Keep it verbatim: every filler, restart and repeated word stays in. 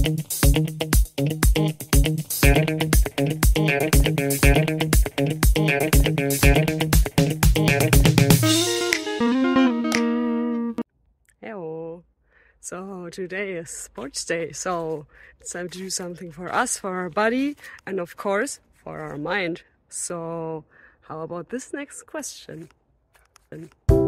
Hello. So today is sports day, so it's time to do something for us, for our body, and of course for our mind. So how about this next question?